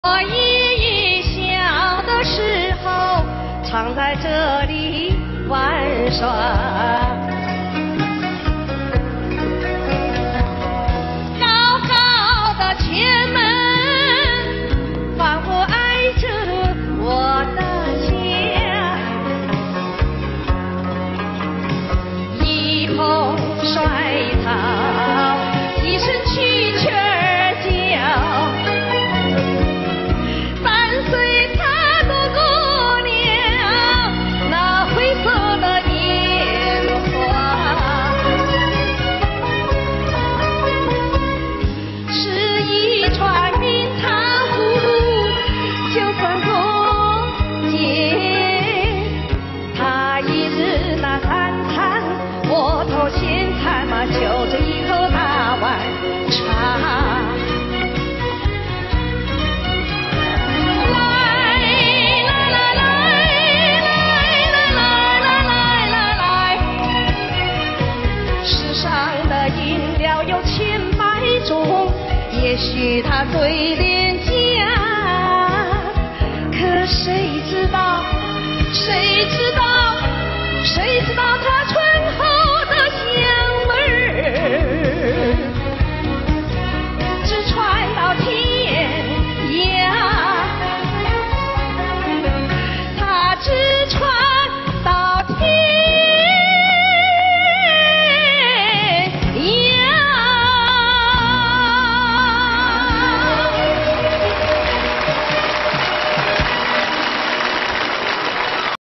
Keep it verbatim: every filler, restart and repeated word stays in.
我依依小的时候，常在这里玩耍。高高的前门，仿佛挨着我的家。一捧衰草，几声蛐蛐儿叫。 就这一口大碗茶，来来来来来来来来来来，世上的饮料有千百种，也许它最廉价，可谁知道，谁知道，谁知道它。